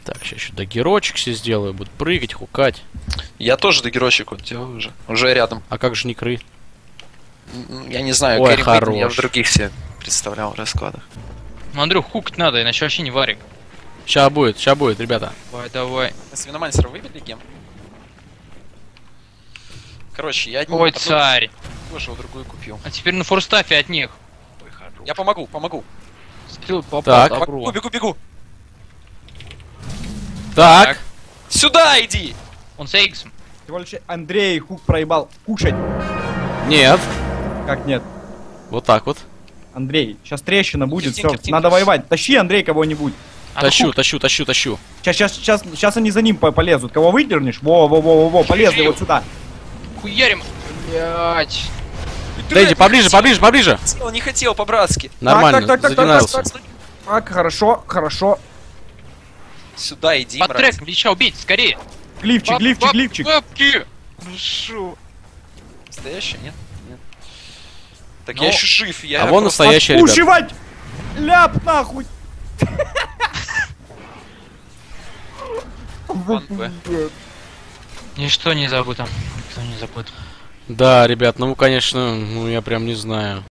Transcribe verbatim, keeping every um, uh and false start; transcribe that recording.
Так, сейчас еще догерочек себе сделаю, буду прыгать, хукать. Я тоже догерочек вот делаю уже. Уже рядом. А как же некры? Я не знаю, Ой, Кэрри Пейтон хорош. я в других себе представлял раскладах. Ну, Андрюх, хукать надо, иначе вообще не варик. Сейчас будет, сейчас будет, ребята. Давай, давай. Свиномансера выбили гем? Короче, я одну, Ой, одну царь. кожу, другую купил. А теперь на форстафе от них. Я помогу, помогу. Скилл попал, Так. добро. Бегу, бегу, бегу. Так, Сюда иди! Он с Эйксом. Всего лишь Андрей хук проебал. Кушать. нет. Как нет? Вот так вот. Андрей, сейчас трещина будет, Тихо, все, тихо, надо тихо. воевать. Тащи, Андрей, кого-нибудь. А Тащу, хук. тащу, тащу, тащу. Сейчас, сейчас, сейчас, сейчас они за ним по- полезут. Кого выдернешь? Во, во, во, во, во, полезли Жив. вот сюда. Хуярим. Блять. Дайте поближе, поближе, поближе. Не хотел, не хотел, по-братски. Нормально, так, так, так, так, задинался. так, Так, хорошо, хорошо. Сюда иди, Под мразь. трек, Лича убейте, скорее. Гливчик, Баб- гливчик, баб- гливчик. Бабки. Хорошо. Настоящий, нет? Нет. Так Ну, я еще жив, я А вон просто- настоящий, ребят. Ушивать! Ляп нахуй! Вон Б. Ничто не забыто. Никто не забыт. Да, ребят, ну, конечно, ну, я прям не знаю.